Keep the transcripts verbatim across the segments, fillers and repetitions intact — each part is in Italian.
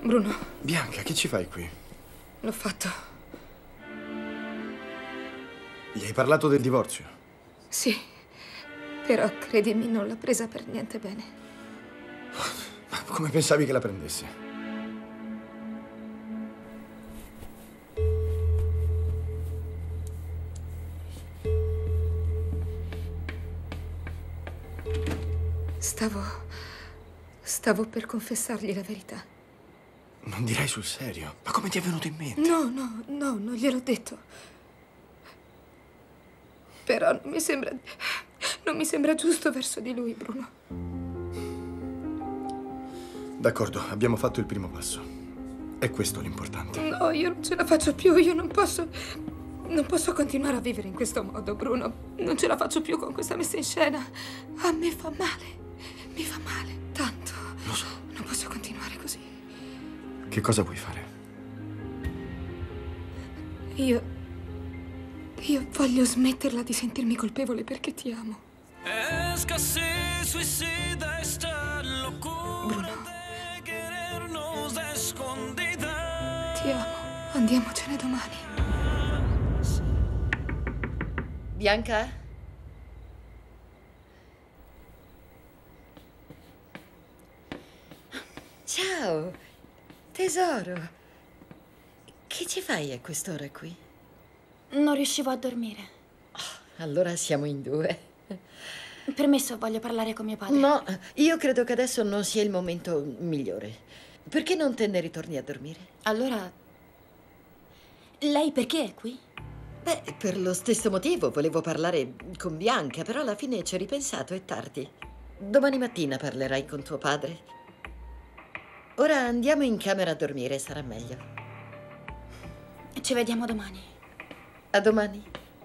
Bruno. Bianca, che ci fai qui? L'ho fatto. Gli hai parlato del divorzio? Sì, però credimi, non l'ha presa per niente bene. Ma come pensavi che la prendesse? Stavo... stavo per confessargli la verità. Non direi sul serio. Ma come ti è venuto in mente? No, no, no, non gliel'ho detto. Però non mi sembra... non mi sembra giusto verso di lui, Bruno. D'accordo, abbiamo fatto il primo passo. È questo l'importante. No, io non ce la faccio più, io non posso... non posso continuare a vivere in questo modo, Bruno. Non ce la faccio più con questa messa in scena. A me fa male. Mi fa male, tanto. Lo so. Non posso continuare così. Che cosa vuoi fare? Io... Io voglio smetterla di sentirmi colpevole perché ti amo. Bruno. Ti amo. Andiamocene domani. Bianca? Ciao, tesoro. Che ci fai a quest'ora qui? Non riuscivo a dormire. Oh, allora siamo in due. Permesso, voglio parlare con mio padre. No, io credo che adesso non sia il momento migliore. Perché non te ne ritorni a dormire? Allora... lei perché è qui? Beh, per lo stesso motivo volevo parlare con Bianca, però alla fine ci ho ripensato, è tardi. Domani mattina parlerai con tuo padre. Ora andiamo in camera a dormire, sarà meglio. Ci vediamo domani. A domani.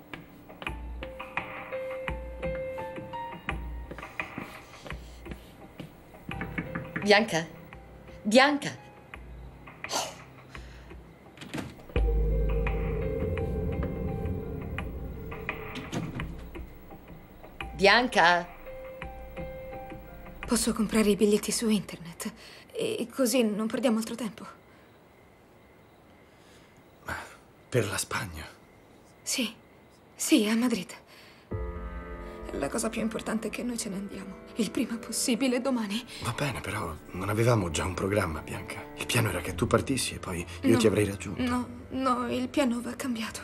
Bianca? Bianca? Oh. Bianca? Posso comprare i biglietti su internet e così non perdiamo altro tempo. Ma per la Spagna? Sì, sì, a Madrid. La cosa più importante è che noi ce ne andiamo. Il prima possibile, domani. Va bene, però non avevamo già un programma, Bianca. Il piano era che tu partissi e poi io no, ti avrei raggiunto. No, no, il piano va cambiato.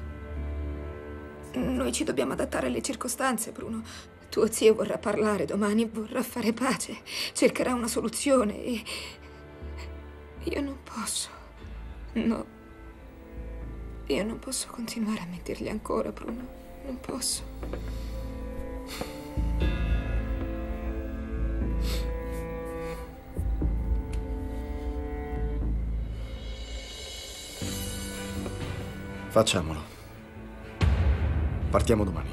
Noi ci dobbiamo adattare alle circostanze, Bruno. Tuo zio vorrà parlare domani, vorrà fare pace, cercherà una soluzione e... io non posso. No. Io non posso continuare a mentirgli ancora, Bruno. Non posso. Facciamolo. Partiamo domani.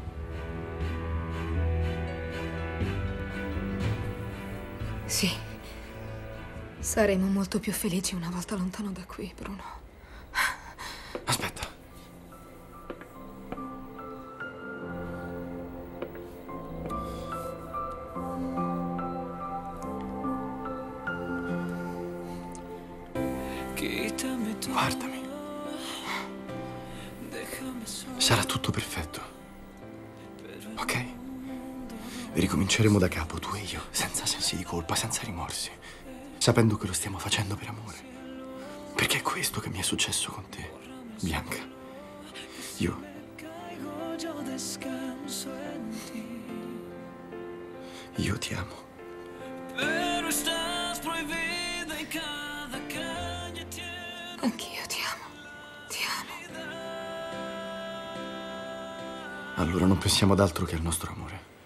Sì. Saremo molto più felici una volta lontano da qui, Bruno. Aspetta. Guardami. Sarà tutto perfetto. Ok? Ricominceremo da capo, tu e io, senza sensi di colpa, senza rimorsi, sapendo che lo stiamo facendo per amore. Perché è questo che mi è successo con te, Bianca. Io... Io ti amo. Anch'io ti amo. Ti amo. Allora non pensiamo ad altro che al nostro amore.